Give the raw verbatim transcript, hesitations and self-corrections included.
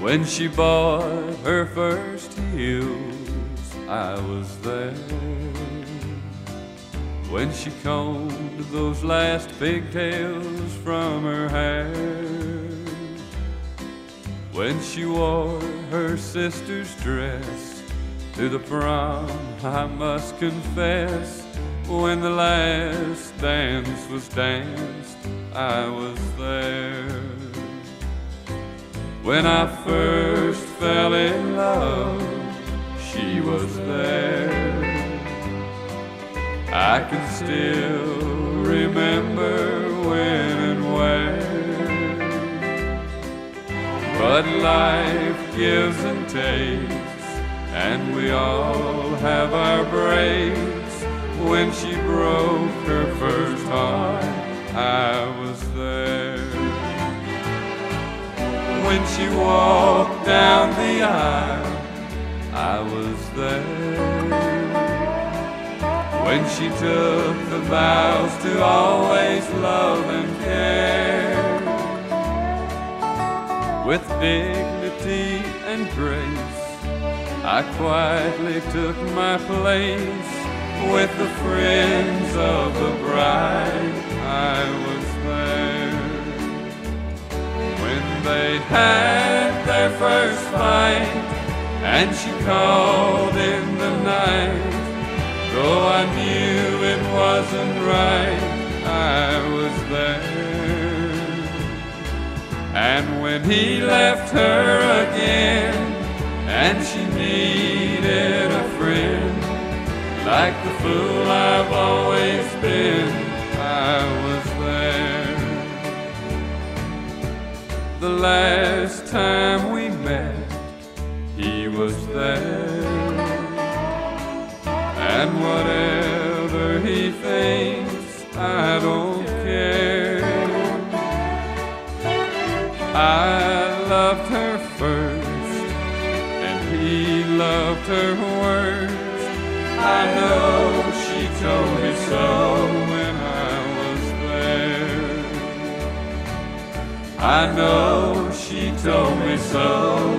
When she bought her first heels, I was there. When she combed those last pigtails from her hair. When she wore her sister's dress to the prom, I must confess, when the last dance was danced, I was there. When I first fell in love, she was there. I can still remember when and where. But life gives and takes, and we all have our breaks. When she broke her first heart, I was there. When she walked down the aisle, I was there. When she took the vows to always love and care, with dignity and grace, I quietly took my place. With the friends of the bride, I was there. When they had their first fight, and she called in the night, though I knew it wasn't right, I was there. And when he left her again, and she needed a friend, like the fool I've always been, I was there. The last time we met, he was there. And whatever he thinks, I don't care. I loved her first, and he loved her worst. I know she told me so when I was there. I know she told me so